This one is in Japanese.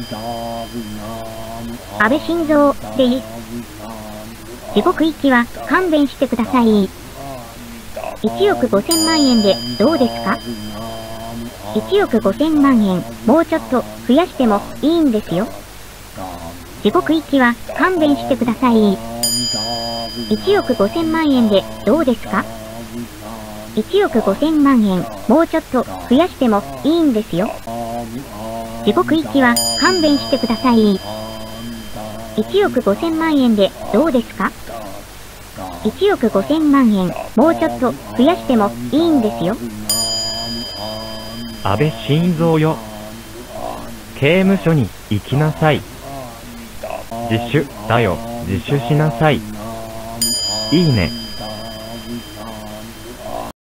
安倍晋三でいい。地獄行きは勘弁してください。1億5000万円でどうですか？ 1 億5000万円、もうちょっと増やしてもいいんですよ。地獄行きは勘弁してください。1億5000万円でどうですか？ 1 億5000万円、もうちょっと増やしてもいいんですよ。地獄行きは勘弁してください。1億5000万円でどうですか？ 1 億5000万円、もうちょっと増やしてもいいんですよ。 安倍晋三よ。刑務所に行きなさい。自首だよ、自首しなさい。いいね。